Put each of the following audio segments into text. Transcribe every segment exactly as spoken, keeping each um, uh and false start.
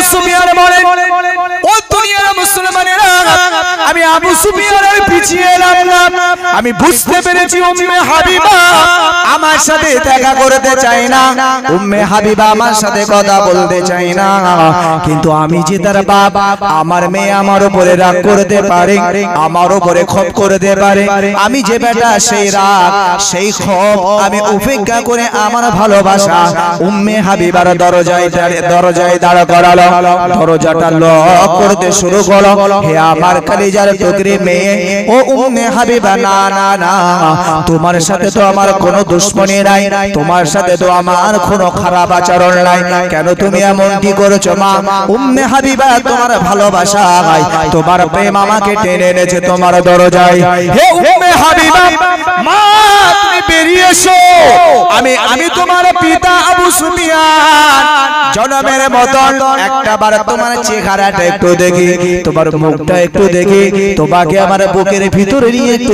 সুফিয়ান বলেন ও দুনিয়ার মুসলমানেরা আমি আবু সুফিয়ানের পিছিয়ে এলাম না আমি বুঝতে পেরেছি উম্মে হাবিবা আমার সাথে দেখা করতে চায় না উম্মে হাবিবা আমার সাথে কথা বলতে চায় না কিন্তু আমি যে তার বাপ আমার মেয়ে আমার উপরে রাগ করতে পারে আমার উপরে ক্ষোভ করতে পারে আমি যে বেটা সেই রাগ সেই ক্ষোভ আমি উপেক্ষা করে আমার ভালোবাসা উম্মে হাবিবার দরজায় দরজায় দাঁড় করালো দরজাটা লক করতে শুরু করলো হে আমার কলিজার টুকরি মেয়ে ও উম্মে হাবিবা না না না তোমার সাথে তো আমার কোনো দুশমনি নাই তোমার সাথে তো আমার কোনো খারাপ আচরণ নাই কেন তুমি এমনটি করেছো মা উম্মে হাবিবা তোমার ভালোবাসা তোমার প্রেম আমাকে টেনে এনেছে তোমার দরজায় হে উম্মে হাবিবা মা তুমি বেরিয়ে এসো আমি আমি তোমার পিতা আবু সুফিয়ান জনমের মতন একটাবার তোমার চেহারাটা একটু দেখি তোমার মুখটা একটু দেখি তোমাকে আমার বুকের ভিতরে নিয়ে একটু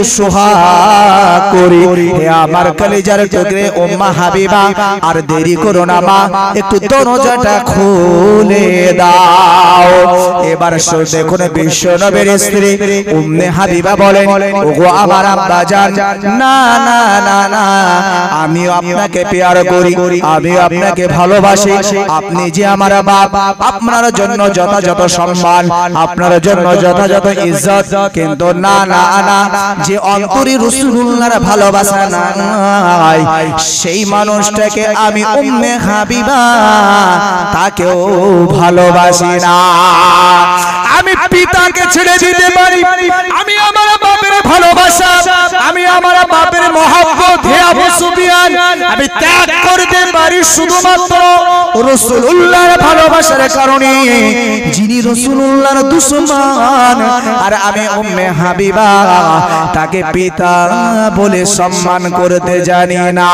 সোহাগ করি হে আমার কলিজার টুকরে উম্মে হাবিবা আর দেরি করো না মা একটু দরজাটা খুলে দাও এবার দেখুন বিশ্ব নবীর স্ত্রী উম্মে হাবিবা বলেন ওগো আমার আব্বা জান না না না না আমিও আপনাকে প্যার করি আমিও আপনাকে ভালোবাসি আপনি যে আমার বাপ আপনার জন্য যথাযথ সম্মান আপনার জন্য যথাযথ ইজ্জত কিন্তু না না না যে অন্তরে রাসূলুল্লাহর ভালোবাসা নাই সেই মানুষটাকে আমি উম্মে হাবিবা তাকেও ভালোবাসি না আমি পিতাকে ছেড়ে দিতে পারি আমি আমার বাপের ভালোবাসা আমি আমার বাপের মহব্বত হে আবু সুফিয়ান আমি ত্যাগ করতে পারি শুধুমাত্র রাসূলুল্লাহর ভালোবাসার কারণে যিনি রাসূলুল্লাহর দুশমন আর আমি উম্মে হাবিবা তাকে পিতা বলে সম্মান করতে জানি না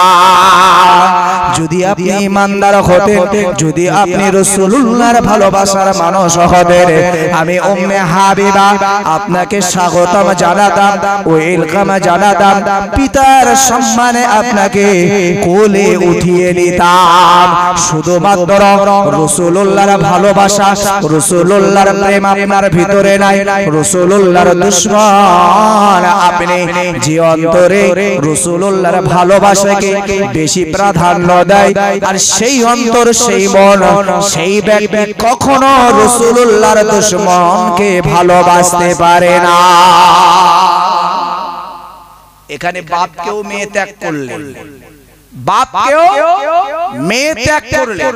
যদি আপনি ইমানদার হতেন যদি আপনি রাসূলুল্লাহর ভালোবাসার মানুষ হতেন আমি উম্মে হাবিবা আপনাকে স্বাগতম জানাতাম ওয়েলকাম জানাতাম পিতার সম্মানে আপনাকে কোলে উঠিয়ে নিতাম শুধুমাত্র রাসূলুল্লাহর ভালোবাসা রাসূলুল্লাহর প্রেম আপনার ভিতরে নাই রাসূলুল্লাহর দুশমন আপনি যে অন্তরে রাসূলুল্লাহর ভালোবাসাকে বেশি প্রাধান্য দেয় আর সেই অন্তর সেই মন সেই ব্যক্তি কখনো রাসূলুল্লাহর দুশমনকে ভালোবাসতে পারে না এখানে বাপকেও মেয়ে ত্যাগ করলেন বাপকেও মেয়ে ত্যাগ করলেন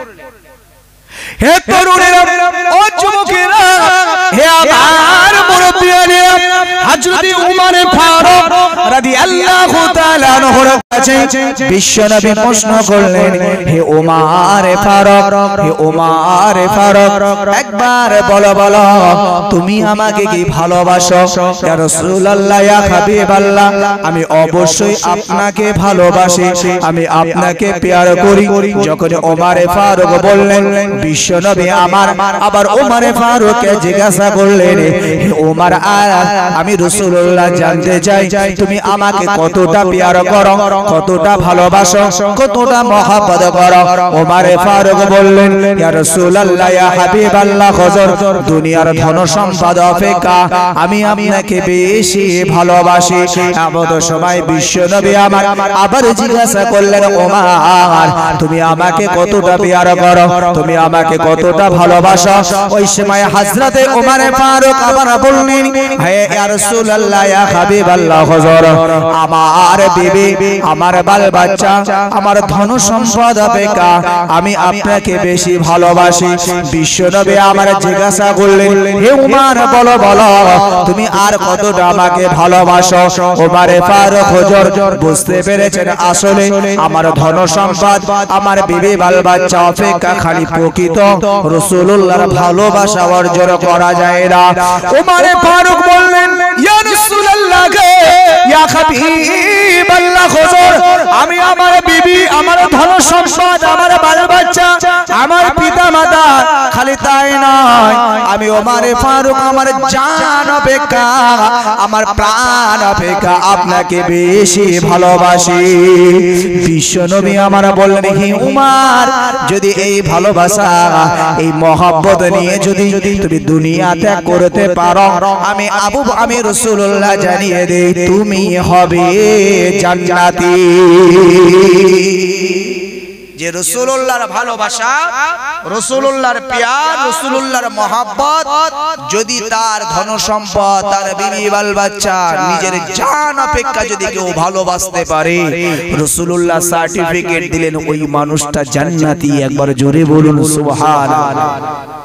হে তরুণেরা ও যুবকেরা হে আমার মুরব্বিয়ারা হযরত উমর ফারুক রাদিয়াল্লাহু তাআলা আনহুর কাছে বিশ্বনবী প্রশ্ন করলেন হে উমর ফারুক হে উমর ফারুক একবার বলো বলো তুমি আমাকে কি ভালোবাসো ইয়া রাসূলুল্লাহ ইয়া হাবিবাল্লাহ আমি অবশ্যই আপনাকে ভালোবাসি আমি আপনাকে প্যার করি যখন উমর ফারুক বললেন বিশ্বনবী আমার আবার উমর ফারুককে জিজ্ঞাসা করলেন হে উমর আমি রাসূলুল্লাহ জানতে চাই তুমি আমাকে কতটা প্যার করো কতটা ভালোবাসো কতটা মহব্বত করো উমর ফারুক বললেন ইয়া রাসূলুল্লাহ ইয়া হাবিবাল্লাহ হুজুর দুনিয়ার ধন সম্পদ অপেক্ষা আমি আপনাকে বেশি ভালোবাসি এমন সময় বিশ্বনবী আমার আবার জিজ্ঞাসা করলেন উমর তুমি আমাকে কতটা প্যার করো তুমি আমাকে কতটা ভালোবাসো ওই সময় হযরত উমর ফারুক আবার বললেন হে ইয়া রাসূলুল্লাহ ইয়া হাবিবাল্লাহ হুজুর আমার বিবি আমার বাল বাচ্চা আমার ধন সম্পদ অপেক্ষা আমি আপনাকে বেশি ভালোবাসি বিশ্বনবী আমার জিজ্ঞাসা করলেন হে উমর বলো বলো তুমি আর কতটা আমাকে ভালোবাসো উমর ফারুক হুজুর বুঝতে পেরেছেন আসলে আমার ধন সম্পদ আমার বিবি বাল বাচ্চা অপেক্ষা খালি প্রকৃত রাসূলুল্লাহর ভালোবাসা অর্জন করা যায় না উমর ফারুক বললেন ইয়া রাসূলুল্লাহ ইয়া হাবিবাল্লাহ হুজুর আমি আমার বিবি আমার ধন সম্পদ আমার বাল বাচ্চা আমার পিতা মাতা খালি তাই নয় আমি ওমর ফারুক আমার জান অপেক্ষা আমার প্রাণ অপেক্ষা আপনাকে বেশি ভালোবাসি। বিশ্বনবী আমার বললেন, হে উমর, যদি এই ভালোবাসা এই মহব্বত নিয়ে যদি তুমি দুনিয়া ত্যাগ করতে পারো, আমি আবু আমি রাসূলুল্লাহ জানিয়ে দেই তুমি হবে জান্নাতি। যে রাসূলুল্লাহর ভালোবাসা, রাসূলুল্লাহর প্যার, রাসূলুল্লাহর মহব্বত যদি তার ধন সম্পদ, তার বিবি বাল বাচ্চা, নিজের জান অপেক্ষা যদি কেউ ভালোবাসতে পারে, রাসূলুল্লাহ সার্টিফিকেট দিলেন ওই মানুষটা জান্নাতি। একবার জোরে বলুন সুবহানাল্লাহ।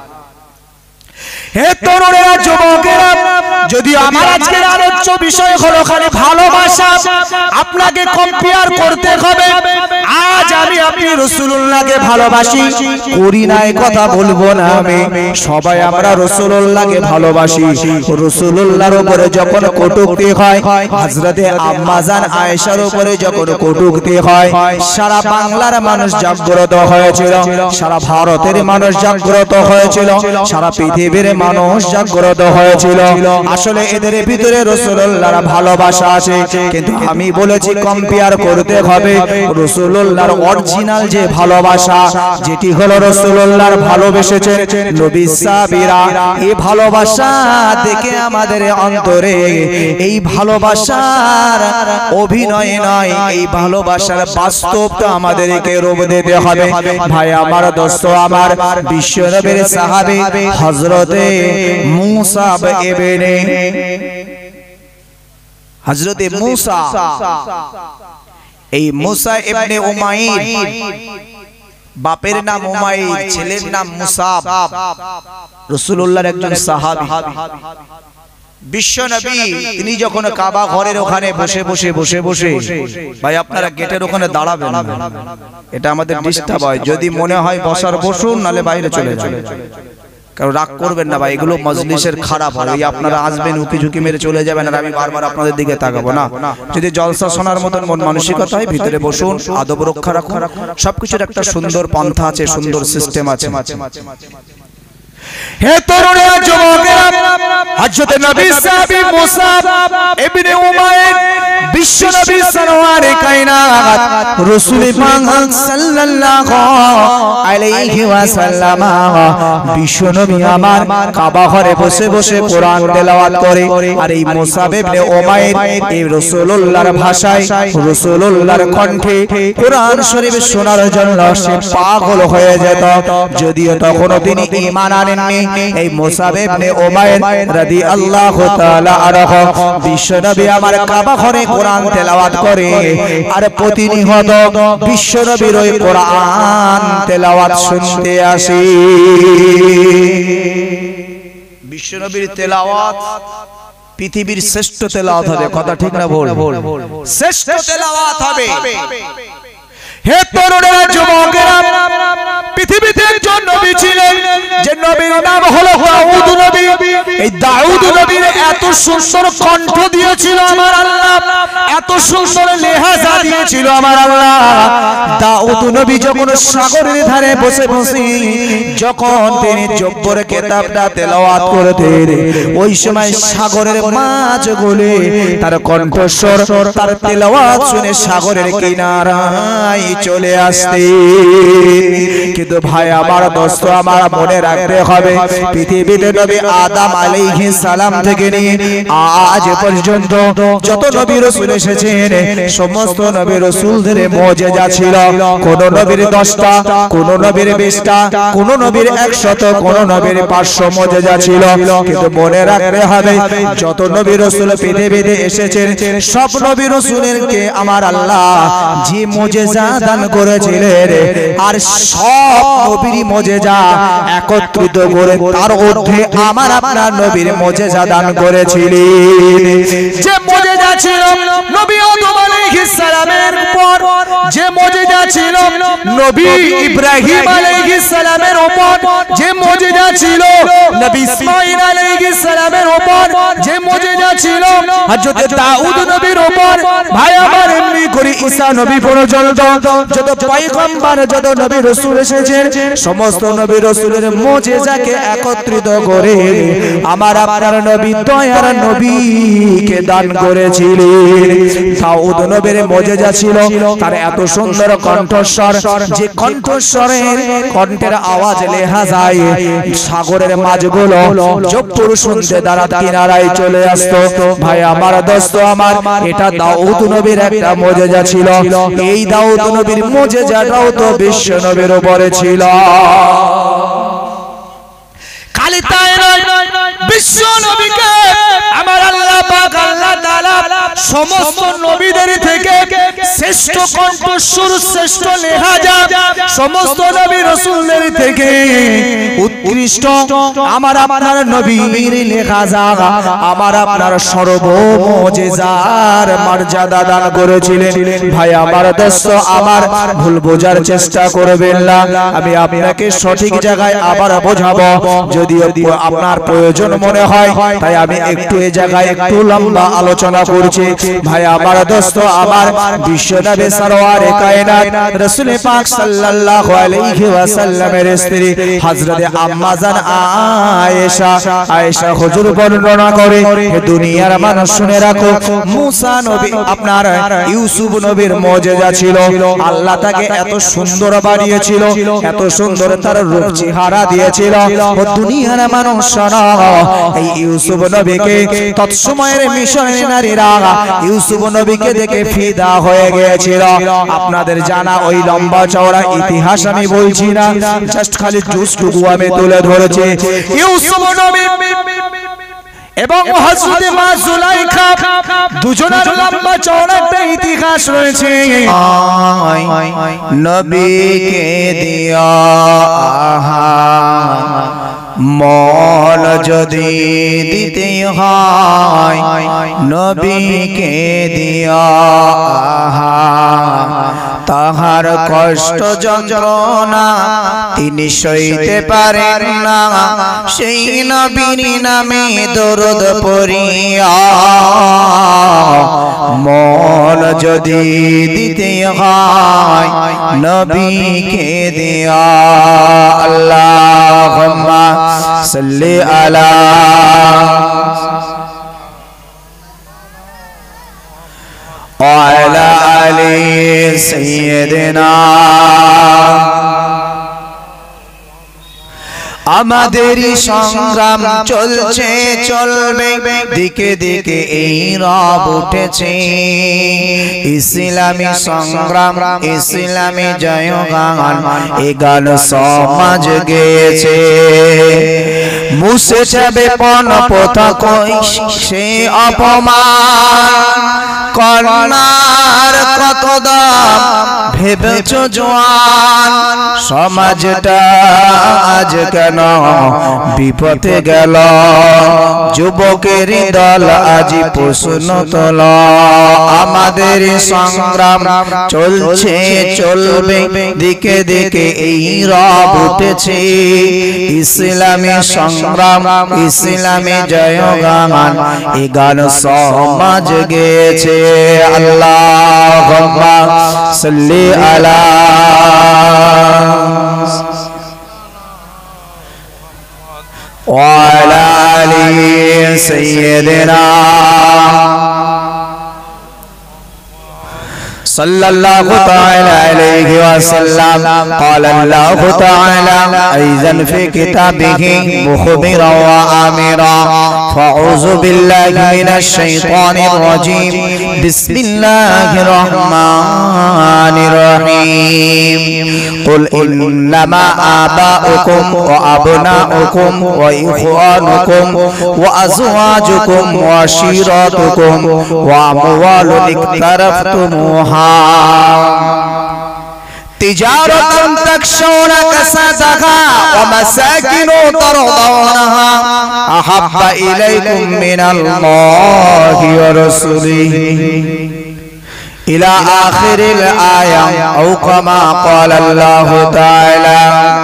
হে তরুণেরা, যুবকেরা, যদি আমার আজকের আলোচ্য বিষয় হলো খালি ভালোবাসা, আপনাকে কম্পেয়ার করতে হবে। আজ আমি আপনি রাসূলুল্লাহকে ভালোবাসি, করি না এই কথা বলবো না আমি, সবাই আমরা রাসূলুল্লাহকে ভালোবাসি। রাসূলুল্লাহর উপরে যখন কটূক্তি হয়, হযরতে আম্মা জান আয়েশার উপরে যখন কটূক্তি হয়, সারা বাংলার মানুষ জাগ্রত হয়েছিল, সারা ভারতের মানুষ জাগ্রত হয়েছিল, সারা পৃথিবীর মানুষ জাগ্রত হয়েছিল। আসলে এদের ভিতরে রাসূলুল্লাহর ভালোবাসা আছে, কিন্তু আমি বলেছি কম্পেয়ার করতে হবে রাসূলুল্লাহর অরিজিনাল যে ভালোবাসা, যেটি হলো রাসূলুল্লাহর ভালোবেসেছেন নবী সাহাবীরা। এই ভালোবাসা দেখে আমাদের অন্তরে এই ভালোবাসার অভিনয় নয়, এই ভালোবাসার বাস্তবটা আমাদেরকে রূপ দিতে হবে। ভাই আমার, দোস্ত আমার, বিশ্বনবীর সাহাবী হযরতে মুসা ইবনে হযরতে মুসা, এই মুসা ইবনে উমাইর, বাপের নাম উমাইর, ছেলের নাম মুসাব, রাসূলুল্লাহর একজন সাহাবী। বিশ্বনবী তিনি যখন কাবা ঘরের ওখানে বসে বসে বসে বসে ভাই আপনারা গেটের ওখানে দাঁড়াবেন, এটা আমাদের ডিস্টার্ব হয়। যদি মনে হয় বসার বসুন, নালে বাইরে চলে যান। কারণ রাগ করবেন না ভাই, এগুলো মজলিসের খারাপ হয়। আপনারা আসবেন উকি ঝুঁকি মেরে চলে যাবেন, আর আমি বারবার আপনাদের দিকে তাকাবো না। যদি জলসা শোনার মতন মন মানসিকতা হয়, ভিতরে বসুন, আদব রক্ষা রাখুন। সবকিছুর একটা সুন্দর পন্থা আছে, সুন্দর সিস্টেম আছে। হে তরুণেরা, যুবকেরা, হযরত নবী সাহাবী মুসা ইবনে উমাইর বিশ্বনবী সরওয়ারে কায়নাত রাসূল পাক সাল্লাল্লাহু আলাইহি ওয়াসাল্লাম, বিশ্বনবী আমার কাবা ঘরে বসে বসে কোরআন তেলাওয়াত করে। আর এই মুসা ইবনে উমাইর এই রাসূলুল্লাহর ভাষায়, রাসূলুল্লাহর কণ্ঠে কোরআন শরীফ শোনার জন্য সে পাগল হয়ে যেত। যদিও তখন তিনি ঈমান আনেননি। এই মুসা ইবনে উমাইর রাদিয়াল্লাহু তাআলা আনহু বিশ্বনবী আমার কাবা ঘরে কোরআন তেলাওয়াত করে, আর প্রতিনিয়ত বিশ্বনবীর ওই কোরআন তেলাওয়াত শুনতে আসি। বিশ্বনবীর তেলাওয়াত পৃথিবীর শ্রেষ্ঠ তেলাওয়াত হবে, কথা ঠিক না ভুল? শ্রেষ্ঠ তেলাওয়াত হবে। হে তরুণেরা, যুবকেরা, পৃথিবীতে একজন নবী ছিলেন, যে নবীর নাম হলো দাউদ নবী। এই দাউদ নবীর এত সুন্দর কণ্ঠ দিয়েছিল আমার আল্লাহ, এত সুন্দর লেহাজা দিয়েছিল আমার আল্লাহ। দাউদ নবী যখন সাগরের ধারে বসে বসে যখন তিনি জব্বর কিতাবটা তেলাওয়াত করতেন, ওই সময় সাগরের মাছ গুলে তার কণ্ঠস্বর, তার তেলাওয়াত শুনে সাগরের কিনারায় চলে আসতে। কিন্তু ভাই আমার, দোস্ত আমার, মনে রাখতে হবে পৃথিবীতে নবী আদম আলাইহিস সালাম থেকে নিয়ে আজ পর্যন্ত যত নবী রাসূল এসেছেন, সমস্ত নবী রাসূলদের মুজিজা ছিল। কোন নবীর দশটা, কোন নবীর বিশটা, কোন নবীর একশত, কোন নবীর পাঁচশো মুজিজা ছিল। কিন্তু মনে রাখতে হবে যত নবী রাসূল পৃথিবীতে এসেছেন, সব নবী রাসূলকে আমার আল্লাহ যে মুজিজা দান করেছিলেন, আর সব নবীর মুজিজা একত্রিত করে তার মধ্যে আমার আপনার নবীর মুজিজা দান করেছিলেন। যে মুজিজা ছিল নবী আদম আলাইহিস আলাইহিস সালামের উপর যে মুজিজা ছিল, নবী ইব্রাহিম আলাইহিস সালামের উপর যে মুজিজা ছিল, নবী ইসমাঈল আলাইহিস সালামের উপর যে মুজিজা ছিল, হযরত দাউদ নবীর উপর, ভাই আমার এমনি করে ঈসা নবী পর্যন্ত যত পয়গম্বর যত নবী রাসূল এসেছেন সমস্ত নবী রাসূলের মুজিজাকে একত্রিত করে আমার আপনার নবী দয়ার নবীকে দান করেছিলেন। দাউদ নবীর মুজিজা ছিল তার এত সুন্দর কণ্ঠস্বর, যে কণ্ঠস্বরের কণ্ঠের আওয়াজ লেহা যায় সাগরের মাছগুলো জোপুর শুনতে দ্বারা কিনারায় চলে আসতো। ভাই আমার দোস্ত আমার, এটা দাউদ নবীর একটা মুজিজা ছিল। এই দাউদ নবীর মুজিজাটাও তো বিশ্ব নবীর উপরে ছিল। খালি তাই নয়, বিশ্ব নবীকে আমার আল্লাহ পাক আল্লাহ তাআলা সমস্ত নবীদের থেকে শ্রেষ্ঠ কণ্ঠস্বর, শ্রেষ্ঠ লেহাজা, সমস্ত নবী রাসূলদের থেকে উৎকৃষ্ট আমার আপনার নবীর লেহাজা আমার আপনার সর্বমুজিজার মর্যাদা দান করেছিলেন। ভাই আমার দোস্ত আমার, ভুল বোঝার চেষ্টা করবেন না, আমি আপনাকে সঠিক জায়গায় আবার বোঝাবো। যদি আপনার প্রয়োজন মনে হয় তাই আমি একটু এই জায়গায় একটু লম্বা আলোচনা করছি। ভাই আমার দোস্ত আমার, বিশ্বনবী সরওয়ারে কায়নাত রাসূল পাক সাল্লাল্লাহু আলাইহি ওয়াসাল্লামের স্ত্রী হযরত আম্মা জান আয়েশা আয়েশা হুজুর বর্ণনা করে, হে দুনিয়ার মানুষ শুনে রাখো, মুসা নবী আপনার ইউসুফ নবীর মুজিজা ছিল, আল্লাহ তাকে এত সুন্দর বানিয়েছিল, এত সুন্দর তার রূপ চেহারা দিয়েছিল। ও দুনিয়ার মানুষ শোনো, এই ইউসুফ নবীকে তৎসময়ের মিশরের নারীরা ইউসুফ নবীকে দেখে ফিদা হয়ে গিয়েছিল। আপনাদের জানা ওই লম্বা চওড়া ইতিহাস আমি বলছি না, জাস্ট খালি জুসটুকু আমি তুলে ধরেছি। ইউসুফ নবী এবং হযরত মা জুলাইখা দুজনের লম্বা চওড়া একটা ইতিহাস রয়েছে। নবীকে দিয়া মন যদি দিতে হয়, নবীকে দিয়া তাহার কষ্ট যন্ত্রণা তিনি সইতে পারেন না, সেই নবীর নামে দরুদ পড়িয়া মন যদি দিতে হয়, নবীকে দিয়া। আল্লাহুম্মা সাল্লি আলা ওয়ালা আলি সাইয়্যিদিনা। আমাদের সংগ্রাম চলছে চলবে, দিকে দিকে এই রব উঠেছে। ইসলামী সংগ্রাম, ইসলামী জয়গান, এ গান সমাজ গেয়েছে। মুছে যাবে পণ প্রথা কই সে অপমান, কন্যার কত দাম ভেবেছ জোয়ান। সমাজটা আজ কেন বিপথে গেল, যুবকের দল আজ প্রশ্ন তোল। আমাদের সংগ্রাম চলছে চলবে, দিকে দিকে এই রব উঠেছে। ইসলামী সংগ্রাম, ইসলামী জয়গান, এ গান সমাজ গেয়েছে। আল্লাহুম্মা সাল্লি আলা ওয়ালা আলি সাইয়্যিদিনা সাল্লাল্লাহু তাআলা আলাইহি ওয়াসাল্লাম। قال الله تعالى ايضا في كتابه مخبرا وامرا، فاعوذ بالله من الشيطان الرجيم، بسم الله الرحمن الرحيم. قل انما آباؤكم وابناؤكم واخوانكم وازواجكم وعشيرتكم واموال اقترفتموها تجارة تخشون كسادها ومساكن ترضونها أحب إليكم من الله ورسوله إلى آخر الآية أو كما قال الله تعالى.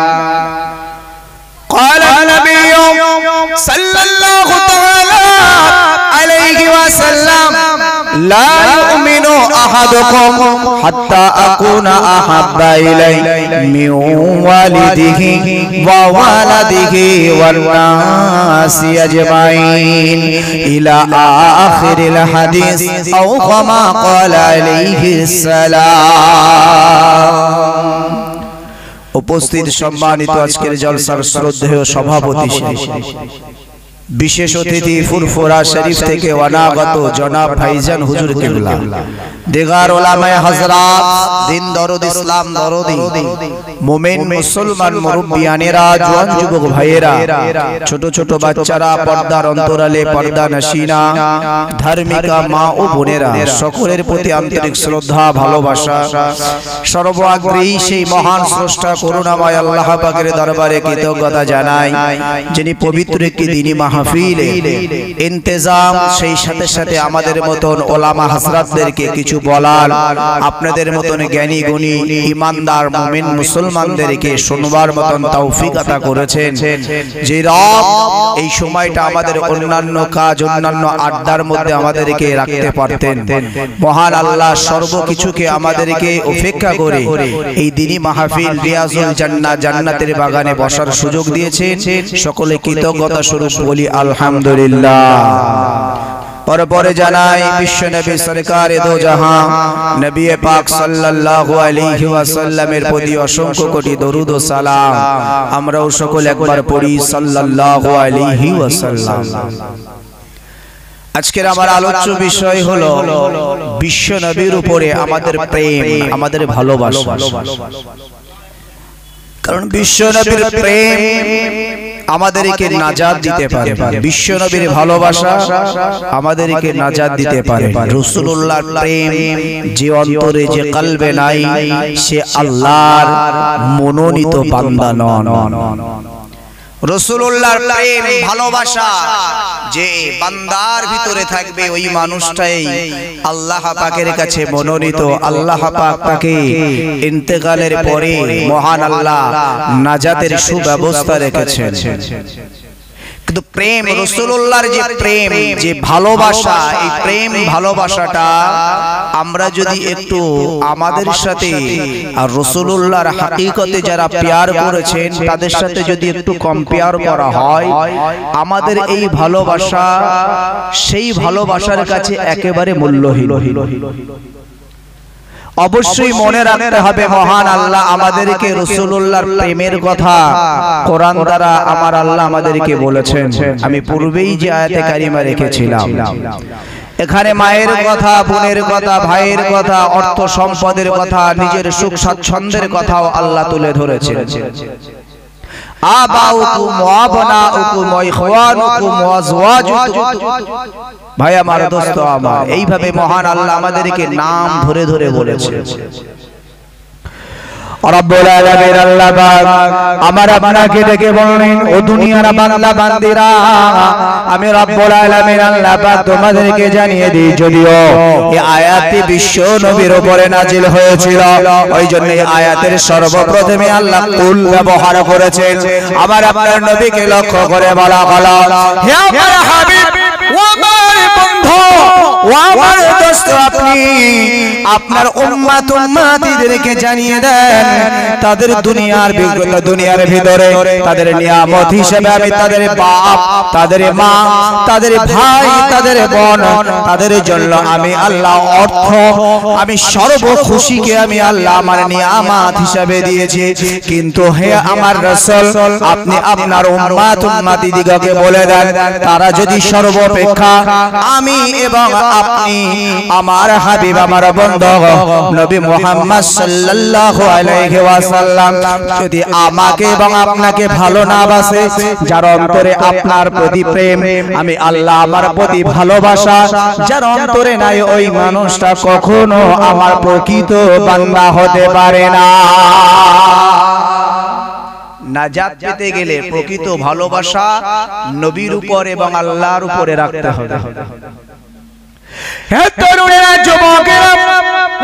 قال النبي صلى الله تعالى عليه وسلم لا يؤمن أحدكم حتى أكون أحب إليه من والده وولده والناس أجمعين إلى آخر الحديث أو كما قال عليه السلام. উপস্থিত সম্মানিত আজকের জলসার শ্রদ্ধেয় সভাপতি বিশেষ অতিথি ফুরফুরা শরীফ থেকে অনাগত জনাব ভাইজান হুজুর কিবলা, দিগার উলামায়ে হযরত, দিন দরদ ইসলাম দরদি মুমিন মুসলমান মুরব্বিয়ানেরা, জওয়ান যুবক ভাইয়েরা, ছোট ছোট বাচ্চারা, পর্দার অন্তরালে পর্দা নশিনা ধার্মিকা মা ও বোনেরা, সকলের প্রতি আন্তরিক শ্রদ্ধা ভালোবাসা। সর্বাগ্রেই সেই মহান স্রষ্টা করুণাময় আল্লাহ পাকের দরবারে কৃতজ্ঞতা জানাই, যিনি পবিত্র একটি দিনী মাহফিলে ইন্তেজাম, সেই সাথে সাথে আমাদের মতন ওলামা হযরতদেরকে কিছু বলার, আপনাদের মতন জ্ঞানী গুণী ইমানদার মুমিন মুসলমানদেরকে শুনবার মতন তৌফিক আতা করেছেন। যে রব এই সময়টা আমাদের অন্যান্য কাজ, অন্যান্য আড্ডার মধ্যে আমাদেরকে রাখতে পারতেন, মহান আল্লাহ সর্বকিছুকে আমাদেরকে উপেক্ষা করে এই দিনী মাহফিল রিয়াজুল জান্নাহ, জান্নাতের বাগানে বসার সুযোগ দিয়েছেন। সকলে কৃতজ্ঞতা স্বরূপ বলি আলহামদুলিল্লাহ। পরপরে জানাই বিশ্ব নবী সরকারে দো জাহান নবী পাক সাল্লাল্লাহু আলাইহি ওয়াসাল্লামের প্রতি অসংখ্য কোটি দরুদ ও সালাম আমরাও সকলে একবার পড়ি সাল্লাল্লাহু আলাইহি ওয়াসাল্লাম। আজকের আমার আলোচ্য বিষয় হলো বিশ্ব নবীর উপরে আমাদের প্রেম, আমাদের ভালোবাসা। কারণ বিশ্ব নবীর প্রেম আমাদেরকে নাজাত দিতে পারে, বিশ্ব নবীর ভালোবাসা আমাদেরকে নাজাত দিতে পারে। রাসূলুল্লাহর প্রেম যে অন্তরে, যে কলবে নাই, সে আল্লাহর মনোনীত বান্দা নন। রাসূলুল্লাহর প্রেম ভালোবাসা যে বান্দার ভিতরে থাকবে, ওই মানুষটাই আল্লাহ পাকের কাছে মনোনীত। আল্লাহ পাক তাকে ইন্তেকালের পরে মহান আল্লাহ নাজাতের সুব্যবস্থা রেখেছেন। কিন্তু প্রেম, রাসূলুল্লাহর যে প্রেম, যে ভালোবাসা, এই প্রেম ভালোবাসাটা আমরা যদি একটু আমাদের সাথে আর রাসূলুল্লাহর হাকিকতে যারা প্যার করেছেন তাদের সাথে যদি একটু কম্পেয়ার করা হয়, আমাদের এই ভালোবাসা সেই ভালোবাসার কাছে একেবারে মূল্যহীন। অবশ্যই মনে রাখতে হবে, মহান আল্লাহ আমাদেরকে রাসূলুল্লাহর প্রেমের কথা কোরআন দ্বারা আমার আল্লাহ আমাদেরকে বলেছেন। আমি পূর্বেই যে আয়াতে কারিমা রেখেছিলাম, এখানে মায়ের কথা, বোনের কথা, ভাইয়ের কথা, অর্থ সম্পদের কথা, নিজের সুখ স্বাচ্ছন্দ্যের কথাও আল্লাহ তুলে ধরেছেন। আবাউকুম ওয়া আবনাউকুম ওয়া ইখওয়ানুকুম ওয়া আজওয়াজুকুম, ভাই আমার, দোস্ত আমার, এইভাবে মহান আল্লাহ আমাদেরকে নাম ধরে ধরে বলেছে। রব্বুল আলামিন আল্লাহ পাক আমার আপনাকে দেখে বলেন, ও দুনিয়ার বান্দা বান্দিরা, আমি রব্বুল আলামিন আল্লাহ পাক তোমাদেরকে জানিয়ে দিই, যদিও এই আয়াতটি বিশ্ব নবীর উপরে নাজিল হয়েছিল, ওই জন্য এই আয়াতের সর্বপ্রথমে আল্লাহ কুল ব্যবহার করেছেন। আমার আপনার নবীকে লক্ষ্য করে বলা হলো, হে আমার হাবিব, ও আমার বন্ধু, ও আমার দোস্ত, আপনি আপনার উম্মত উম্মতিদেরকে জানিয়ে দেন, তাদের দুনিয়ার বিগত দুনিয়ার ভিতরে তাদের নিয়ামত হিসেবে আমি তাদের বাপ, তাদের মা, তাদের ভাই, তাদের বোন, তাদের জন্য আমি আল্লাহ অর্থ, আমি সর্ব খুশিকে আমি আল্লাহ আমার নিয়ামত হিসেবে দিয়েছি। কিন্তু হে আমার রাসূল, আপনি আপনার উম্মত উম্মতিদিগকে বলে দেন, তারা যদি সর্বাপেক্ষা আমি এবং আপনি আমার হাবিব, আমার বন্ধু নবী মুহাম্মদ সাল্লাল্লাহু আলাইহি ওয়াসাল্লাম যদি আমাকে এবং আপনাকে ভালো না বাসে, যার অন্তরে আপনার প্রতি প্রেম, আমি আল্লাহ আমার প্রতি ভালোবাসা যার অন্তরে নাই, ওই মানুষটা কখনো আমার প্রকৃত বান্দা হতে পারে না। নাজাত পেতে গেলে প্রকৃত ভালোবাসা নবীর উপর এবং আল্লাহর উপরে রাখতে হবে। হে তরুণেরা, যুবকেরা,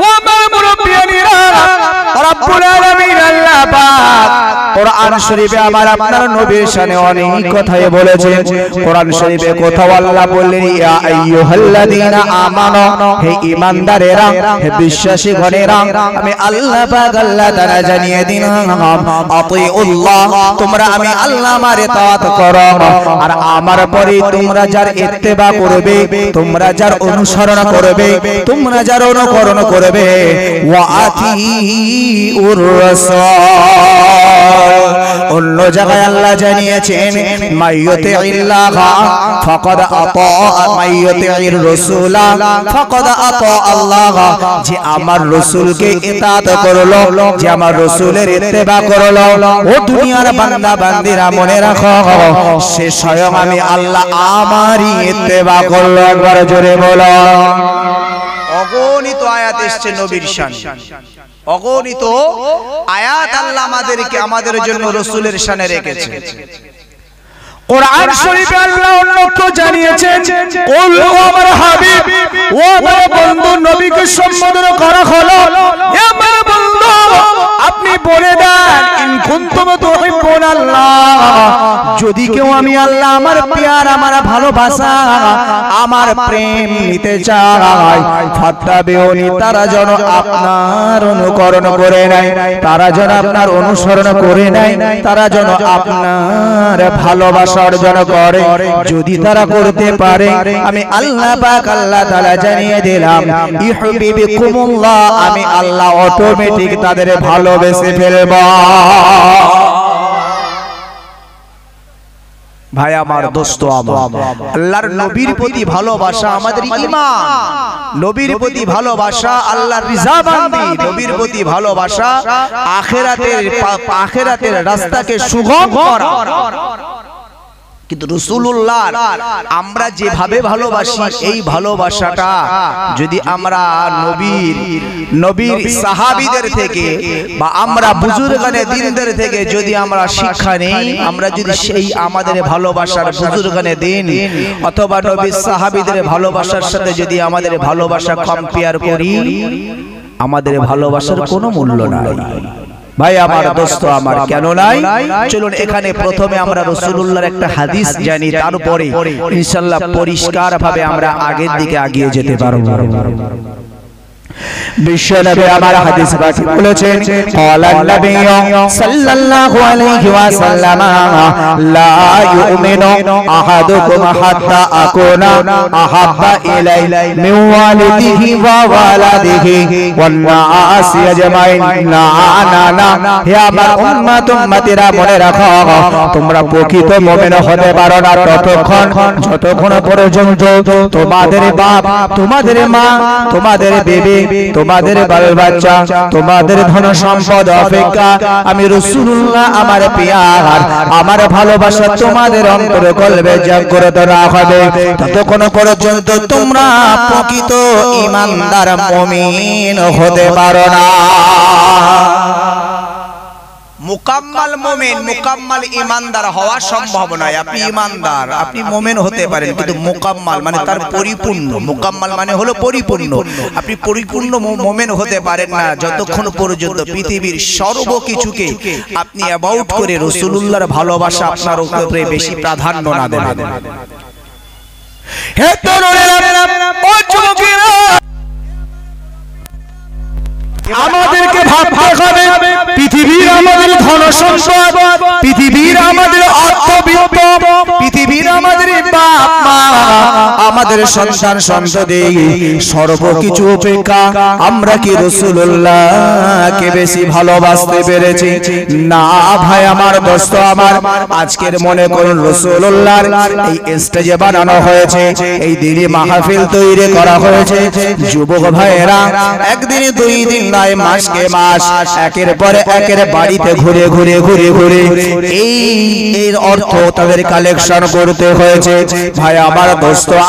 মুরব্বিয়ানিরা রব্বুল আলামিন আল্লাহ পাক কোরআন শরীফে আমার আপনার নবীর শানে অনেক কথাই বলেছেন। কোরআন শরীফে কোথাও আল্লাহ বললেন ইয়া আইয়ুহাল্লাযীনা আমানু, হে ঈমানদারেরা, হে বিশ্বাসী গণেরা, আমি আল্লাহ পাক আল্লাহ তাআলা জানিয়ে দিলাম আতিউল্লাহ, তোমরা আমি আল্লাহ আমার ইতাআত করো, আর আমার পরে তোমরা যার ইত্তেবা করবে, তোমরা যার অনুসরণ করবে, তোমরা যার অনুকরণ করবে, ওয়া আতিউর রাসূল। অন্য জায়গায় আল্লাহ জানিয়েছেন মাইয়ুতিইল্লাহ ফাকাদ আতা, মাইয়ুতিইর রাসূলা ফাকাদ আতা আল্লাহ, যে আমার রাসূলকে ইতাআত করলো, যে আমার রাসূলের ইত্তেবা করলো, ও দুনিয়ার বান্দা বান্দীরা মনে রাখো, সে স্বয়ং আমি আল্লাহ আমারই ইত্তেবা করলো। একবার জোরে বলো। অগণিত আয়াত এসেছে নবীর শান, অগণিত আয়াত আল্লাহ আমাদেরকে আমাদের জন্য রাসূলের শানে রেখেছে। কোরআন শরীফে আল্লাহ অন্যত্র জানিয়েছেন কুল, ও আমার হাবিব, ও আমার বন্ধু, নবীকে সম্বোধন করা হলো হে আমার বন্ধু, আপনি বলে দেন ইন কুনতুম তুহিব্বুনাল্লাহ, যদি কেউ আমি আল্লাহ আমার প্যার, আমার ভালোবাসা, আমার প্রেম নিতে চায়, ফাত্তাবিউনি, তারা যেন আপনার অনুকরণ করে নেয়, তারা যেন আপনার অনুসরণ করে নেয়, তারা যেন আপনার ভালোবাসা অর্জন করে। যদি তারা করতে পারে, আমি আল্লাহ পাক আল্লাহ তাআলা জানিয়ে দিলাম ইউহিব্বুকুমুল্লাহ, আমি আল্লাহ অটোমেটিক তাদের ভালোবেসে ফেলব। ভাই আমার, দোস্ত আমার, আল্লাহর নবীর প্রতি ভালোবাসা আমাদের ঈমান, নবীর প্রতি ভালোবাসা আল্লাহর রিজাবান্দি, নবীর প্রতি ভালোবাসা আখিরাতের আখিরাতের রাস্তাকে সুগম করা। কিন্তু রাসূলুল্লাহ আমরা যেভাবে ভালোবাসি, এই ভালোবাসাটা যদি আমরা নবীর নবীর সাহাবীদের থেকে বা আমরা বুজুর্গানে দ্বীনদের থেকে যদি আমরা শিক্ষা নেই, আমরা যদি সেই আমাদের ভালোবাসার বুজুর্গানে দ্বীন অথবা নবীর সাহাবীদের ভালোবাসার সাথে যদি আমাদের ভালোবাসা কম্পেয়ার করি, আমাদের ভালোবাসার কোনো মূল্য নাই। ভাই আমার, দোস্ত আমার, কেন নাই? চলুন এখানে প্রথমে আমরা রাসূলুল্লাহর একটা হাদিস জানি, তারপরে ইনশাআল্লাহ পরিষ্কার ভাবে আমরা আগের দিকে এগিয়ে যেতে পারবো। বিশ্বনবী আমার হাদিস পাঠে বলেছেন ক্বালান নবী সাল্লাল্লাহু আলাইহি ওয়াসাল্লাম লা ইউমিনু আহাদুকুম হাত্তা আকুনা আহাব্বা ইলাইহি মিন ওয়ালিদিহি ওয়া ওয়ালাদিহি ওয়ান নাসি আজমাইন। না না না, হে আমার উম্মত উম্মতিরা, মনে রাখো তোমরা প্রকৃত মুমিন হতে পারো না ততক্ষণ যতক্ষণ পর্যন্ত তোমাদের বাপ, তোমাদের মা, তোমাদের বিবি, তোমাদের বাল বাচ্চা, তোমাদের ধন সম্পদ অপেক্ষা আমি রাসূলুল্লাহ আমার প্যার, আমার ভালোবাসা তোমাদের অন্তর কলবে জাগ্রত না হবে, ততক্ষণ পর্যন্ত তোমরা প্রকৃত ঈমানদার মুমিন হতে পারো না। মুকাম্মাল মুমিন, মুকাম্মাল ঈমানদার হওয়া সম্ভব নয়। আপনি ঈমানদার, আপনি মুমিন হতে পারেন, কিন্তু মুকাম্মাল মানে তার পরিপূর্ণ, মুকাম্মাল মানে হলো পরিপূর্ণ। আপনি পরিপূর্ণ মুমিন হতে পারেন না যতক্ষণ পর্যন্ত পৃথিবীর সর্বকিছুকে আপনি অ্যাবাউট করে রাসূলুল্লাহর ভালোবাসা আপনার উপরে বেশি প্রাধান্য না দেন। হে তরুণেরা, ও যুবকেরা, আমাদেরকে ভাবতে হবে পৃথিবীর আমাদের ধন সম্পদ, পৃথিবীর আমাদের অর্থবিত্ত, পৃথিবীর আমাদের বাপ মা, আমাদের সন্তান সন্ততি, সর্বকিছু অপেক্ষা আমরা কি রাসূলুল্লাহকে বেশি ভালোবাসতে পেরেছি? না ভাই আমার, দোস্ত আমার, আজকের মনে করুন রাসূলুল্লাহর এই স্টেজে বানানো হয়েছে, এই দিনে মাহফিল তৈরি করা হয়েছে। যুবক ভাইয়েরা একদিন দুই দিন নয়, মাসকে মাস একের পর একের বাড়িতে ঘুরে ঘুরে ঘুরে ঘুরে এই এর অর্থ তাদের কালেকশন করতে হয়েছে। ভাই আমার, দোস্ত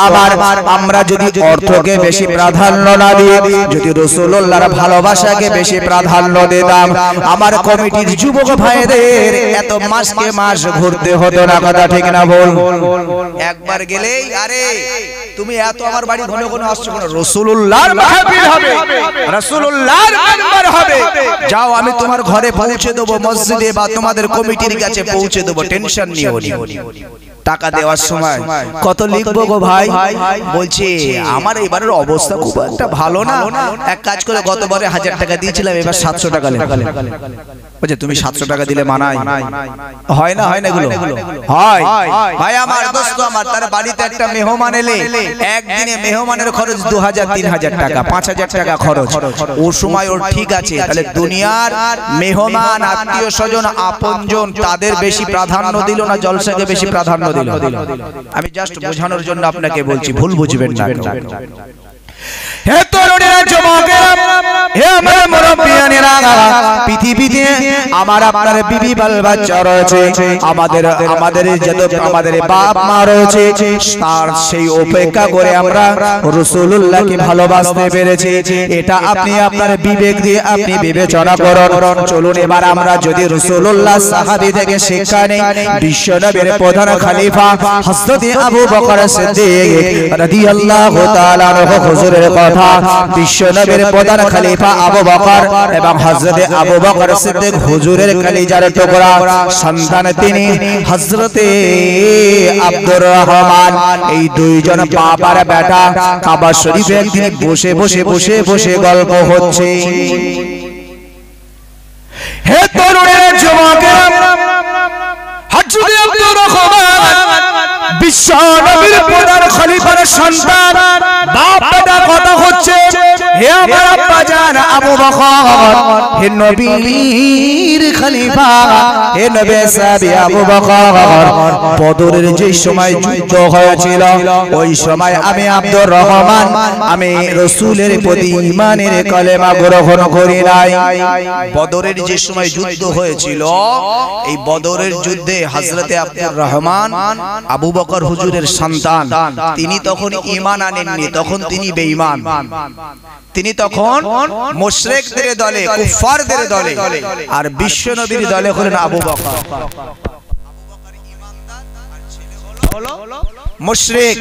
আমার আমরা যদি অর্থকে বেশি প্রাধান্য না দিয়ে যদি রাসূলুল্লাহর ভালোবাসাকে বেশি প্রাধান্য দিতাম আমার কমিটির যুবক ভাইদের এত মাসকে মাস ঘুরতে হতো না কথা ঠিক না বল একবার গেলেই আরে তুমি এত আমার বাড়ি ঘন ঘন আসছো কেন রাসূলুল্লাহর মাহফিল হবে রাসূলুল্লাহর মেম্বার হবে যাও আমি তোমার ঘরে পৌঁছে দেব মসজিদে বা তোমাদের কমিটির কাছে পৌঁছে দেব টেনশন নিও না টাকা দেওয়ার সময় কত লিখবো গো ভাই বলছে আমার এবারের অবস্থা খুব একটা ভালো না এক কাজ করে গতবারে হাজার টাকা দিয়েছিলাম এবার সাতশো টাকা লেখা বলছে তুমি সাতশো টাকা দিলে মানায় হয় না হয় না এগুলো হয় ভাই আমার দোস্ত আমার তার বাড়িতে একটা মেহমান এলে একদিনে মেহমানের খরচ দু হাজার তিন হাজার টাকা পাঁচ হাজার টাকা খরচ ও সময় ওর ঠিক আছে তাহলে দুনিয়ার মেহমান আত্মীয় স্বজন আপনজন তাদের বেশি প্রাধান্য দিল না জলসাকে বেশি প্রাধান্য দিল আমি জাস্ট বোঝানোর জন্য আপনাকে বলছি ভুল বুঝবেন না হে তরুণেরা যুবকেরা হে আমার মুরব্বিয়ানেরা পৃথিবীতে আমার আপনার বিবি বাল বাচ্চা রয়েছে আমাদের আমাদের যত আমাদের বাপ মা রয়েছে তার সেই অপেক্ষা করে আমরা রাসূলুল্লাহকে ভালোবাসতে পেরেছি এটা আপনি আপনার বিবেক দিয়ে আপনি বিবেচনা করুন চলুন এবার আমরা যদি রাসূলুল্লাহ সাহাবী থেকে শিক্ষা নেই বিশ্বনবীর প্রধান খলিফা হযরত আবু বকর সিদ্দিক রাদিয়াল্লাহু তাআলা আনহু হুজুরের কথা বিশ্বনবীর প্রধান খলিফা আবু বকর এবং হযরত আবু বকর সিদ্দিক হুজুরের কলিজার টুকরা সন্তান তিনি হযরত আব্দুর রহমান এই দুইজন বাবার বেটা কাবা শরীফে একদিন বসে বসে বসে বসে গল্প হচ্ছে হে তরুণেরা যুবকেরা হযরত আব্দুর রহমান বিশ্বনবীর প্রধান খলিফার সন্তান বাপ বেটা কথা হচ্ছে হে আমার আব্বা জান আবু বকর হে নবীর খলিফা হে নবী সাহাবী আবু বকর বদরের যে সময় যুদ্ধ হয়েছিল ওই সময় আমি আব্দুর রহমান আমি রাসূলের প্রতি ঈমানের কলেমা গ্রহণ করি নাই বদরের যে সময় যুদ্ধ হয়েছিল এই বদরের যুদ্ধে হযরতে আব্দুর রহমান আবু বকর হুজুরের সন্তান তিনি তখন ঈমান আনেননি তখন তিনি বেঈমান তিনি তখন মুশরিকদের দলে কুফফারদের দলে আর বিশ্বনবীর দলে হলেন আবু বকর আবু বকর ঈমানদার আর ছেলে হলো মুশরিক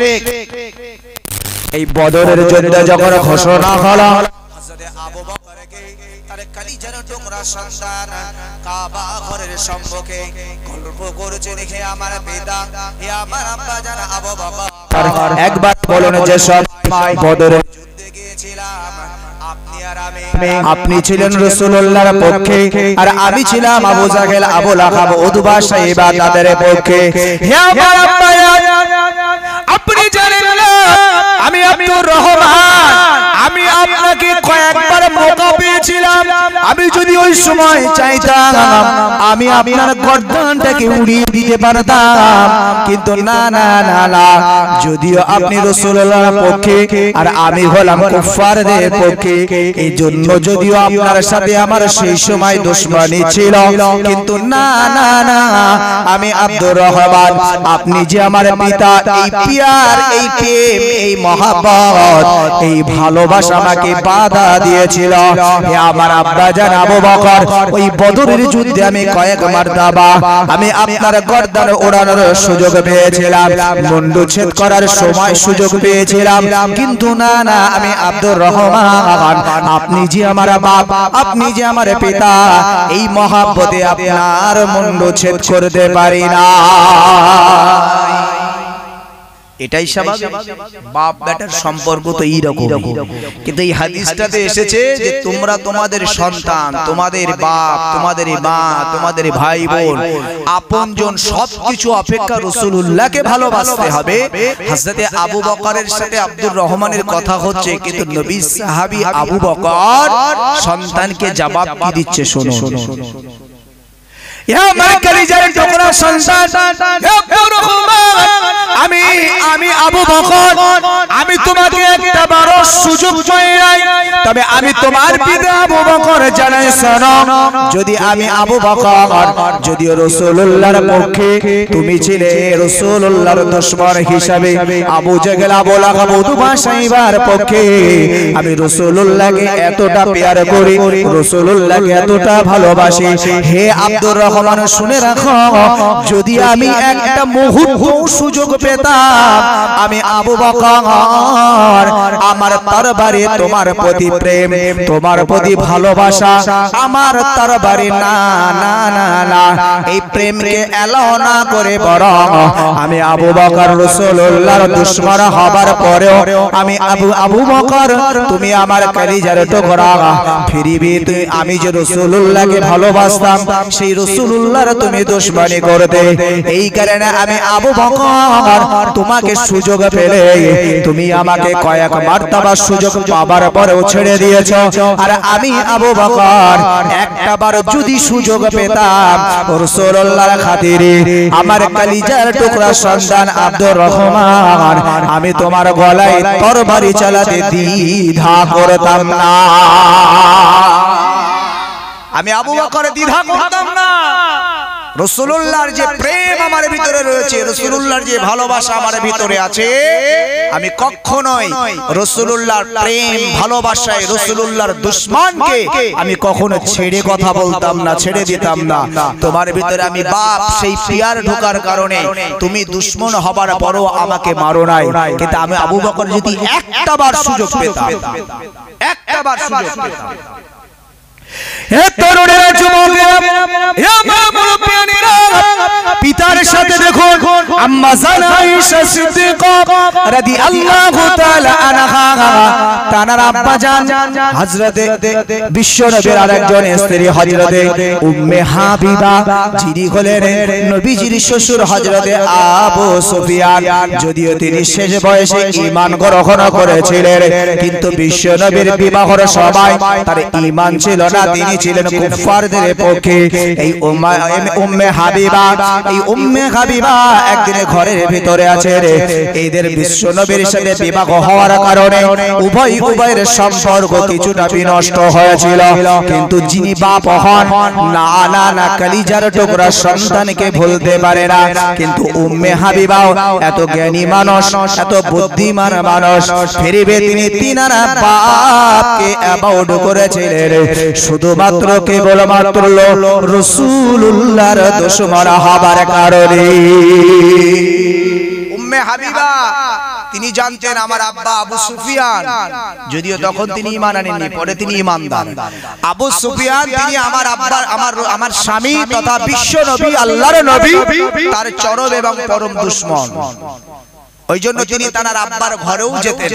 এই বদরের যুদ্ধ যখন ঘোষণা হলো হযরত আবু বকরকে তার কলিজার টুকরা সন্তান কাবা ঘরের সম্মুখে গল্প করছে দেখে আমার পিতা হে আমার আব্বা জান আবু বকর একবার বলুন যে সব বদরের যুদ্ধে গিয়েছিলাম আপনি আর আমি আপনি ছিলেন রাসূলুল্লাহর পক্ষে আর আমি ছিলাম আবু জাহেল আবু লাহাব উতবা সাইবা তাদের পক্ষে হে আমার আব্বা আপনি জানেন না আমি আব্দুর রহমান আমি আপনাকে কয়েকবার মৌকা পেয়েছিলাম আমি যদি ওই সময় চাইতাম আমি আপনার গর্দানটাকে উড়িয়ে দিতে পারতাম কিন্তু না না না না যদিও আপনি রাসূলুল্লাহর পক্ষে আর আমি হলাম কুফফারদের পক্ষে এই জন্য যদিও আপনার সাথে আমার সেই সময় দুশমনি ছিল কিন্তু না না না আমি আব্দুর রহমান আপনি যে আমার পিতা এই পিয়ার এই প্রেম এই মহব্বত এই ভালোবাসা আমাকে বাধা দিয়েছিল হে আমার আব্বা জান আবু বকর ওই বদরের যুদ্ধে আমি কয়েক মারতাবা আমি আপনার গর্দান ওড়ানোর সুযোগ পেয়েছিলাম মুন্ডু ছেদ করার সময় সুযোগ পেয়েছিলাম কিন্তু না না আমি আব্দুর রহমান আপনি যে আমার বাপ আপনি যে আমার পিতা এই মহব্বতে আপনার মুন্ডু ছেদ করতে পারি না এটাই স্বাভাবিক বাপ বেটার সম্পর্ক তো এইরকম কিন্তু এই হাদিসটাতে এসেছে যে তোমরা তোমাদের সন্তান তোমাদের বাপ তোমাদের মা তোমাদের ভাই বোন আপনজন সবকিছু অপেক্ষা রাসূলুল্লাহকে ভালোবাসতে হবে হযরতে আবু বকরের সাথে আব্দুর রহমানের কথা হচ্ছে কিন্তু নবী সাহাবী আবু বকর সন্তানকে জবাব কি দিচ্ছে শোনো ইয়া আমার কলিজার টুকরা সন্তান আব্দুর রহমান আমি আমি আবু বকর আমি তোমাকে একটা বড় সুযোগ পাই নাই, তবে আমি তোমার পিতা আবু বকর জানাই শোনো, যদি আমি আবু বকর যদিও রাসূলুল্লাহর পক্ষে, তুমি ছিলে রাসূলুল্লাহর দুশমন হিসাবে, Abu Jahl Abu Lahab Utba সাইবার পক্ষে আমি রাসূলুল্লাহকে এতটা প্যার করি, রাসূলুল্লাহকে এতটা ভালোবাসি। হে আব্দুর রহমান শুনে রাখো, যদি আমি একটা মুহূর্ত সুযোগ পেতাম, আমি আবু বকর আমার তরবারে তোমার প্রতি প্রেম, তোমার প্রতি ভালোবাসা, আমার তরবারে না না না না এই প্রেমকে এলাও না করে বরং আমি আবু বকর রাসূলুল্লাহর দুশমন হবার পরেও আমি আবু আবু বকর তুমি আমার কলিজার টুকরা, ফিরিবি তুই। আমি যে রাসূলুল্লাহকে ভালোবাসতাম, সেই রাসূলুল্লাহর তুমি দুশমনি করতে, এই কারণে আমি আবু বকর তোমাকে সুযোগ পেলে তুমি আমাকে কয়েক মারতাবা সুযোগ পাবার পরেও ছেড়ে দিয়েছো, আর আমি আবু বকর একটাবার যদি সুযোগ পেতাম রাসূলুল্লাহর খাতিরে আমার কলিজার টুকরা সন্তান আব্দুর রহমান, আমি তোমার গলায় তরবারি চালাতে দ্বিধা করতাম না, আমি আবু বকর দ্বিধা করতাম না। রাসূলুল্লাহর যে প্রেম আমার ভিতরে রয়েছে, রাসূলুল্লাহর যে ভালোবাসা আমার ভিতরে আছে, আমি কখনোই রাসূলুল্লাহর প্রেম ভালোবাসায় রাসূলুল্লাহর দুশমনকে আমি কখনো ছেড়ে কথা বলতাম না, ছেড়ে দিতাম না। তোমার ভিতরে আমি বাপ সেই পিয়ার ঢোকার কারণে তুমি দুশমন হবার পরও আমাকে মারো নাই, কিন্তু আমি আবু বকর যদি একটাবার সুযোগ পেতাম, একটাবার সুযোগ পেতাম। হে তরুণেরা, যুবকেরা, হে মা মুরব্বিয়ানেরা, পিতার সাথে দেখুন আম্মা জান আয়েশা সিদ্দিকা রাদিয়াল্লাহু তাআলা আনহা, তানার আব্বা জান হযরতে বিশ্বনবীর আরেকজন স্ত্রী হযরতে উম্মে হাবিবা, যিনি হলেন নবীজির শ্বশুর হযরতে আবু সুফিয়ান। যদিও তিনি শেষ বয়সে ঈমান গ্রহণ করেছিলেন, কিন্তু বিশ্বনবীর বিবাহের সময় তার ঈমান ছিল না, তিনি ছিলেন কুফফারদের পক্ষে। এই উম্মে হাবিবা, এই উম্মে হাবিবা একদিন ঘরের ভিতরে আছে রে, এদের বিশ্বনবীর সাথে বিবাহ হওয়ার কারণে উভয় উভয়ের সম্পর্ক কিছুটা বিনষ্ট হয়েছিল, কিন্তু যিনি বাপ হন না না না কলিজার টুকরা সন্তানকে ভুলতে পারে না। কিন্তু উম্মে হাবিবা এত জ্ঞানী মানুষ, এত বুদ্ধিমান মানুষ, ফিরিবে তিনি তিনারা বাপকে অ্যাবাউট করেছিলেন শুধুমাত্র কেবলমাত্র রাসূলুল্লাহর দুশমন হবার কারণে। উম্মে হাবিবা তিনি জানতেন আমার আব্বা আবু সুফিয়ান, যদিও তখন তিনি ঈমান আনেননি, পরে তিনি ঈমানদার। আবু সুফিয়ান তিনি আমার আব্বার আমার আমার স্বামী তথা বিশ্ব নবী আল্লাহর নবী তার চরম এবং পরম দুশমন, ওই জন্য তিনি তার আব্বার ঘরেও যেতেন।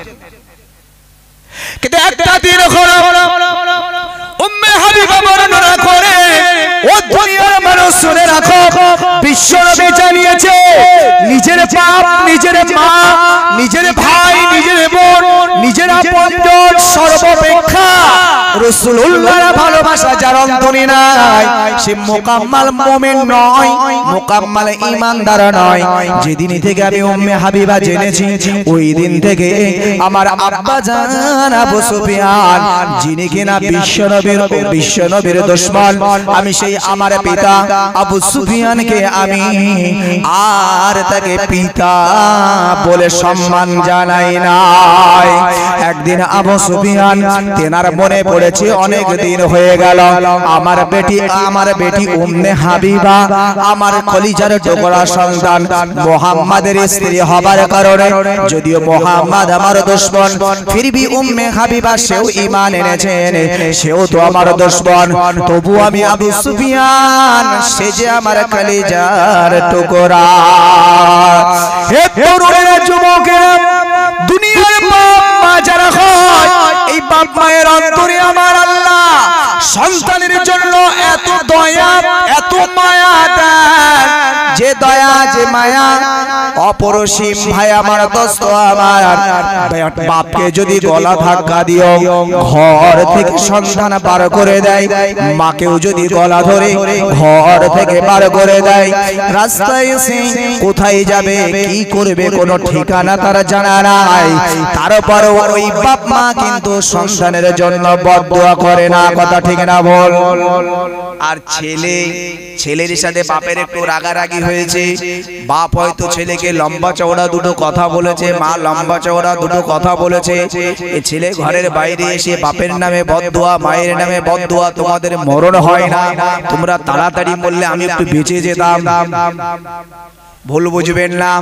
কিন্তু একটা দিন হলো উম্মে হাবিবা বর্ণনা করে, ও দুনিয়ার মানুষ শুনে রাখো, বিশ্বনবী জানিয়েছে নিজের বাপ, নিজের মা, নিজের ভাই, নিজের বোন, নিজের আপনজন সর্বাপেক্ষা রাসূলুল্লাহর ভালোবাসা যার অন্তরে নাই, সে মুকাম্মাল মুমিন নয়, মুকাম্মাল ঈমানদার নয়। যেদিন থেকে আমি উম্মে হাবিবা জেনেছি, ওই দিন থেকে আমার আব্বা জান আবু সুফিয়ান, যিনি কিনা বিশ্বনবীর বিশ্বনবীর দুশমন, আমি সেই আমার পিতা আবু সুফিয়ানকে আমি আর তাকে পিতা বলে সম্মান জানাই নাই। একদিন আবু সুফিয়ান তেনার মনে পড়েছে অনেক দিন হয়ে গেল আমার বেটি আমার বেটি উম্মে হাবিবা আমার কলিজার টুকরা সন্তান মুহাম্মাদের স্ত্রী হবার কারণে, যদিও মুহাম্মদ আমার দুশমন, ফিরবি উম্মে হাবিবা সেও ঈমান এনেছেন, সেও তো আমার দুশমন, তবু আমি আবু সুফিয়ান সে যে আমার কলিজার টুকরা। হে তরুণেরা, যুবকেরা, দুনিয়ার বাপ মা যারা হয়, এই বাপ মায়ের অন্তরে আমার আল্লাহ সন্তানের জন্য এত দয়া, এত মায়া দেন, যে দয়া যে মায়া অপরসীম ভাই আমার দোস্ত আমার বাপকে যদি গলা ধাক্কা দিও ঘর থেকে সন্তান বার করে দেয় মাকেও যদি গলা ধরে ঘর থেকে বার করে দেয় রাস্তায় এসে কোথায় যাবে কি করবে কোনো ঠিকানা তার জানা নাই তারপর ওই বাপ মা কিন্তু সন্তানের জন্য বদদোয়া করে না কথা ঠিক না বল আর ছেলে ছেলের সাথে বাপের একটু রাগারাগি হয়েছে বাপ হয়তো ছেলেকে লম্বা চওড়া দুটো কথা বলেছে মা লম্বা চওড়া দুটো কথা বলেছে এই ছেলে ঘরের বাইরে এসে বাপের নামে বদদোয়া মায়ের নামে বদদোয়া তোমাদের মরণ হয় না তোমরা তাড়াতাড়ি বললে আমি একটু বেঁচে যেতাম ভুল বুঝবেন না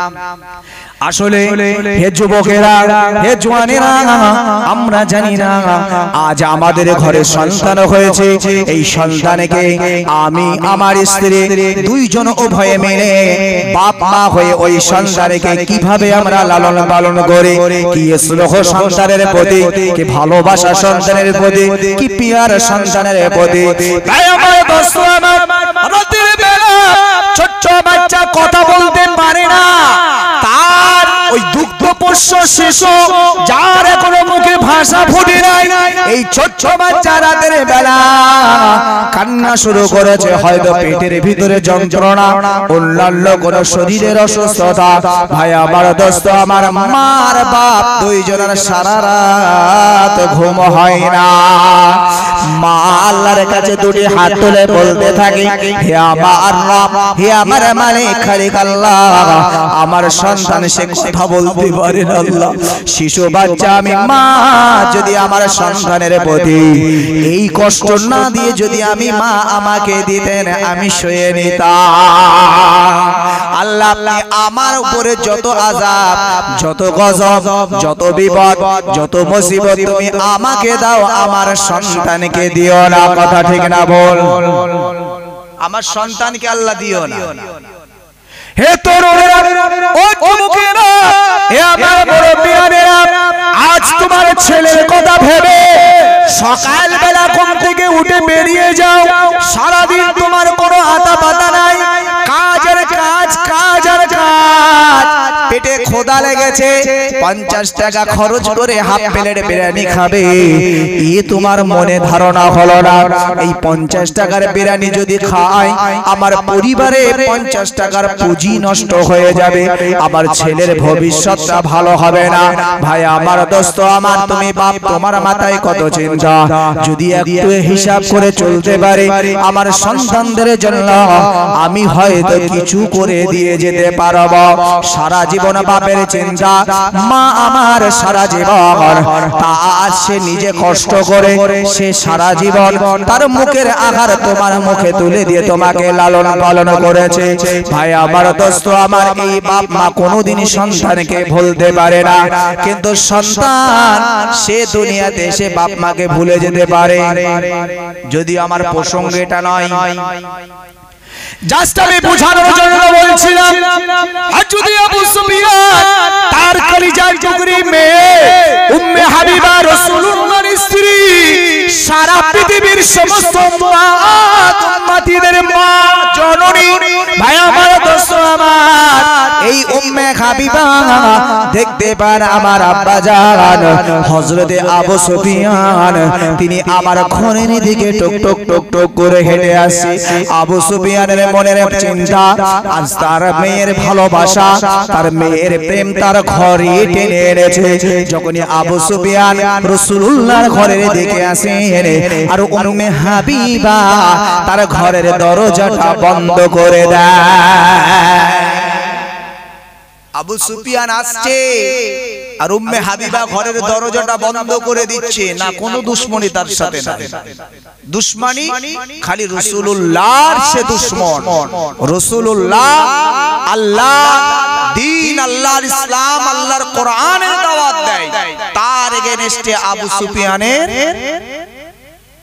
আসলে হে যুবকেরা হে জওয়ানেরা আমরা জানি না আজ আমাদের ঘরে সন্তান হয়েছে এই সন্তানকে আমি আমার স্ত্রী দুইজন উভয়ে মিলে বাপ মা হয়ে ওই সন্তানকে কিভাবে আমরা লালন পালন করে কি স্নেহ সন্তানের প্রতি কি ভালোবাসা সন্তানের প্রতি কি পিয়ার সন্তানের প্রতি তাই আমার দোস্ত আমার রাতের বেলা ছোট্ট বাচ্চা কথা বলতে পারে না তার ওই দুগ্ধ পোষ্য শিশু যার এখনো মুখে ভাষা ফুটে নাই এই ছোট্ট বাচ্চা রাতের বেলা কান্না শুরু করেছে হয়তো পেটের ভিতরে যন্ত্রণা অন্যান্য কোন শরীরের অসুস্থতা ভাই আমার দোস্ত আমার মার বাপ দুইজনের সারা রাত ঘুম হয় না মা আল্লাহর কাছে দুটি হাত তুলে বলতে থাকে হে আমার রব হে আমার মালিক খালিক আল্লাহ আমার সন্তান সে কথা বলতে পারে না আল্লাহ শিশু বাচ্চা আমি মা যদি আমার সন্তানের প্রতি এই কষ্ট না দিয়ে যদি আমি মা আমাকে দিতেন আমি শুয়ে নিতাম আল্লাহ আপনি আমার উপরে যত আযাব যত গজব যত বিপদ যত মুসিবত তুমি আমাকে দাও আমার সন্তানকে দিও না কথা ঠিক না বল আমার সন্তানকে আল্লাহ দিও না হে তরুণেরা ও যুবকেরা হে আমার মুরব্বিয়ানেরা আজ তোমার ছেলের কথা ভেবে সকাল বেলা ঘুম থেকে উঠে বেরিয়ে যাও সারা দিন তোমার কোনো আতা পাতা নাই কাজ আর কাজ কাজ আর কাজ পেটে খোদা লেগেছে পঞ্চাশ টাকা খরচ করে হাফ প্লেট বিরিয়ানি খাবে এ তোমার মনে ধারণা হলো না এই পঞ্চাশ টাকার বিরিয়ানি যদি খাই আমার পরিবারে পঞ্চাশ টাকার পুঁজি নষ্ট হয়ে যাবে আমার ছেলের ভবিষ্যৎটা ভালো হবে না ভাই আমার দোস্ত আমার তুমি বাপ তোমার মাথায় কত চিন্তা যদি একটু হিসাব করে চলতে পারে আমার সন্তানদের জন্য আমি হয়তো কিছু করে দিয়ে যেতে পারব সারা জীবন বাপের চিন্তা মা আমার সারা জীবন তা সে নিজে কষ্ট করে সে সারা জীবন তার মুখের আঘাত তোমার মুখে তুলে দিয়ে তোমাকে লালন পালন করেছে ভাই আমার দোস্ত আমার এই বাপ মা কোনোদিনই সন্তানকে ভুলতে পারে না কিন্তু সন্তান সে দুনিয়াতে এসে বাপ মাকে ভুলে যেতে পারে যদি আমার প্রসঙ্গ এটা নয় জাস্ট আমি বোঝানোর জন্য বলছিলাম আর যদি আবু সুফিয়ান তার কলিজার টুকরি মেয়ে উম্মে হাবিবা রাসূলুল্লাহর স্ত্রী সারা পৃথিবীর সমস্ত উম্মতিদের মা জননী ভাই আমার দোস্ত আমার এই উম্মে হাবিবা দেখতে পান আমার আব্বা জান হযরতে আবু সুফিয়ান তিনি আমার ঘরের দিকে টক টক টক টক করে হেঁটে আসছে আবু সুফিয়ানের মনের চিন্তা আজ তার মেয়ের ভালোবাসা তার মেয়ের প্রেম তার ঘরে টেনে এনেছে যখনই আবু সুফিয়ান রাসূলুল্লাহর ঘরের দিকে আসে আর উম্মে হাবিবা তার ঘরের দরজাটা বন্ধ করে দেয় আবু সুফিয়ান আসছে আর উম্মে হাবিবা ঘরের দরজাটা বন্ধ করে দিচ্ছে না কোনো দুশমনি তার সাথে না দুশমনি খালি রাসূলুল্লাহর সে দুশমন রাসূলুল্লাহ আল্লাহ দ্বীন আল্লাহর ইসলাম আল্লাহর কোরআনের দাওয়াত দেয় তার এগেইনস্টে আবু সুফিয়ানের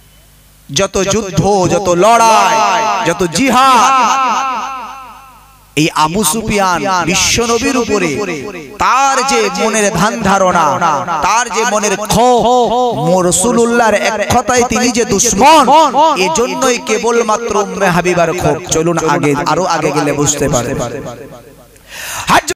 যত যুদ্ধ যত লড়াই যত জিহাদ এই আবু সুফিয়ান বিশ্ব নবীর উপরে তার যে মনের ধ্যান ধারণা, তার যে মনের ক্ষোভ, রাসূলুল্লাহর এক কথায় তিনি যে দুশমন, এজন্যই কেবলমাত্র উম্মে হাবিবার ক্ষোভ। চলুন আগে, আরো আগে গেলে বুঝতে পারবেন।